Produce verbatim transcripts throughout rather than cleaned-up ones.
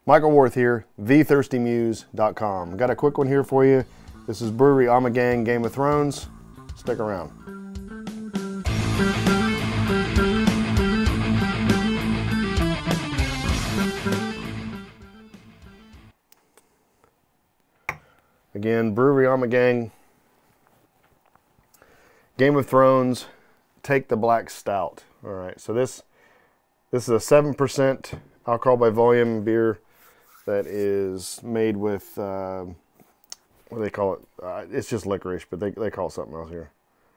Michael Worth here, the thirsty muse dot com. Got a quick one here for you. This is Brewery Ommegang Game of Thrones. Stick around. Again, Brewery Ommegang Game of Thrones. Take the black stout. All right, so this this is a seven percent alcohol by volume beer that is made with, uh, what do they call it? Uh, it's just licorice, but they, they call it something else here.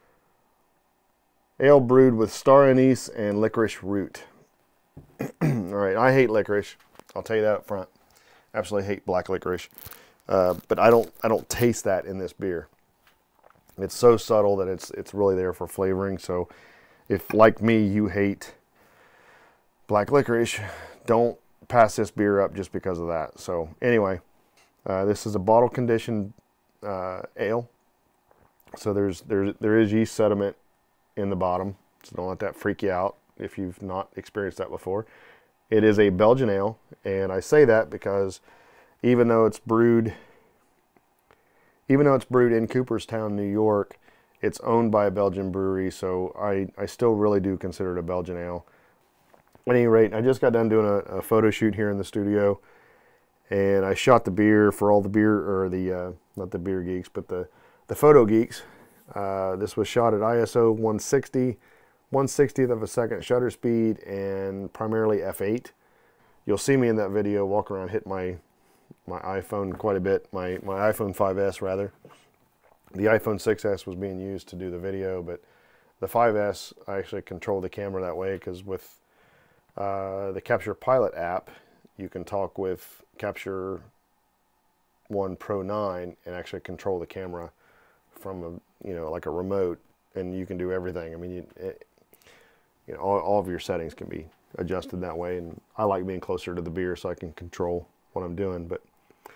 Ale brewed with star anise and licorice root. All right, I hate licorice. I'll tell you that up front. Absolutely hate black licorice. Uh, but I don't I don't taste that in this beer. It's so subtle that it's it's really there for flavoring. So if, like me, you hate black licorice, don't pass this beer up just because of that. So anyway, uh, this is a bottle conditioned uh, ale. So there's there's there is yeast sediment in the bottom. So don't let that freak you out if you've not experienced that before. It is a Belgian ale, and I say that because even though it's brewed, even though it's brewed in Cooperstown, New York, it's owned by a Belgian brewery. So I I still really do consider it a Belgian ale. At any rate, I just got done doing a, a photo shoot here in the studio, and I shot the beer for all the beer, or the, uh, not the beer geeks, but the, the photo geeks. Uh, this was shot at I S O one sixty, one sixtieth of a second shutter speed, and primarily f eight. You'll see me in that video walk around, hit my, my iPhone quite a bit, my, my iPhone five S rather. The iPhone six S was being used to do the video, but the five S, I actually control the camera that way, because with Uh, the Capture Pilot app, you can talk with Capture One Pro nine and actually control the camera from a, you know, like a remote, and you can do everything. I mean, you, it, you know, all, all of your settings can be adjusted that way, and I like being closer to the beer so I can control what I'm doing. But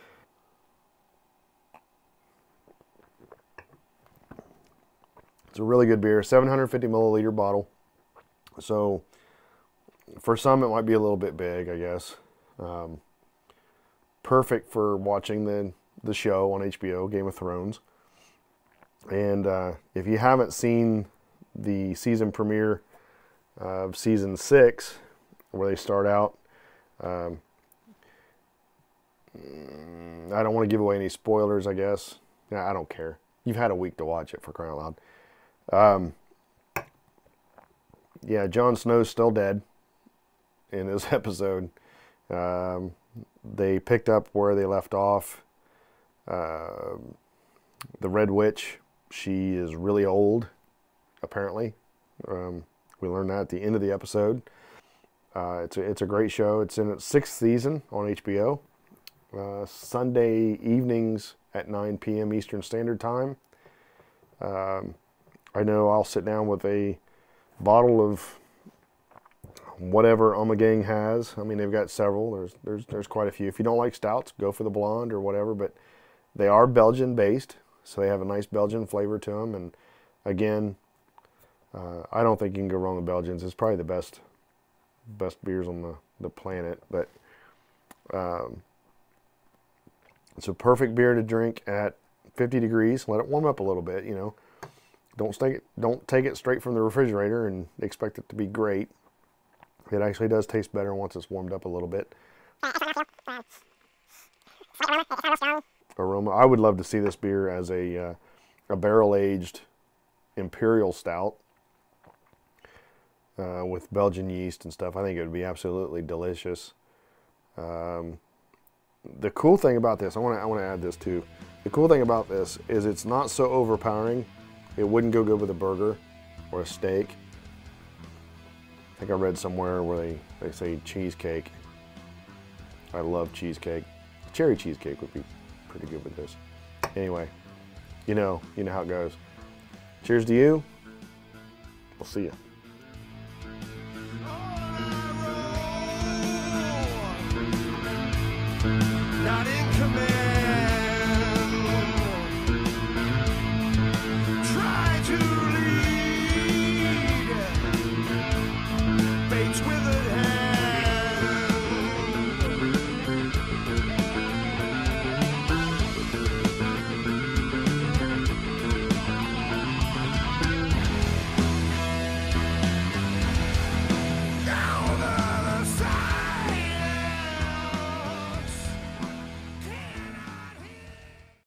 it's a really good beer, seven hundred fifty milliliter bottle. So for some, it might be a little bit big, I guess. Um, perfect for watching the, the show on H B O, Game of Thrones. And uh, if you haven't seen the season premiere of season six, where they start out, um, I don't want to give away any spoilers, I guess. Yeah, I don't care. You've had a week to watch it, for crying out loud. Um, yeah, Jon Snow's still dead in this episode. Um, they picked up where they left off. Uh, the Red Witch, she is really old, apparently. Um, we learned that at the end of the episode. Uh, it's, a, it's a great show. It's in its sixth season on H B O. Uh, Sunday evenings at nine p m Eastern Standard Time. Um, I know I'll sit down with a bottle of whatever Ommegang has. I mean, they've got several. There's there's there's quite a few. If you don't like stouts, go for the blonde or whatever. But they are Belgian based, so they have a nice Belgian flavor to them. And again, uh, I don't think you can go wrong with Belgians. It's probably the best best beers on the the planet. But um, it's a perfect beer to drink at fifty degrees. Let it warm up a little bit. You know, don't take it don't take it straight from the refrigerator and expect it to be great. It actually does taste better once it's warmed up a little bit. Aroma. I would love to see this beer as a, uh, a barrel-aged imperial stout uh, with Belgian yeast and stuff. I think it would be absolutely delicious. Um, the cool thing about this, I want to I want to add this too. The cool thing about this is it's not so overpowering. It wouldn't go good with a burger or a steak. I think I read somewhere where they, they say cheesecake. I love cheesecake. Cherry cheesecake would be pretty good with this. Anyway, you know, you know how it goes. Cheers to you. We'll see you.